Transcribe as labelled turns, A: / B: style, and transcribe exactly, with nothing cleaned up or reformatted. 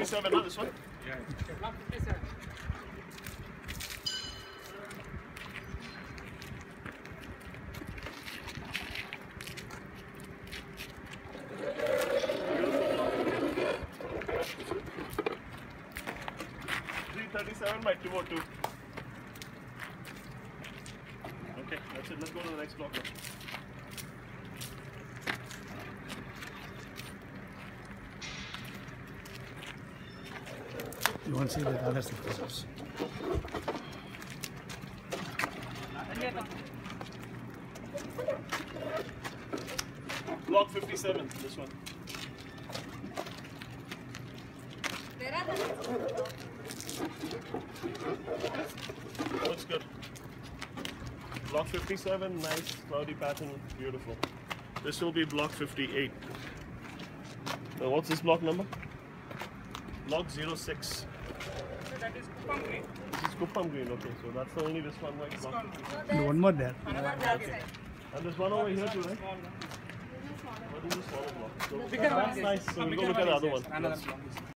A: fifty-seven, no, this one?
B: Yeah.
C: Block fifty-seven.
A: three thirty-seven by two oh two. Okay, that's it. Let's go to the next block now.
D: You want to see the other photos?
A: Block fifty-seven, this one. Looks good. Block fifty-seven, nice cloudy pattern, beautiful. This will be block fifty-eight. So what's this block number? Block zero six.
C: So that is Kupang green.
A: This is Kupang green, okay. So that's the only this one right block.
D: And one more there.
C: Another block side.
A: And there's one over here too, right?
C: Small one.
A: What is this smaller block? So
C: Bigger one
A: that's
C: is-
A: nice. So
C: a
A: we'll go
C: bigger
A: look at the
C: one
A: other
C: is
A: one.
C: yes, another
A: Let's-
C: block is-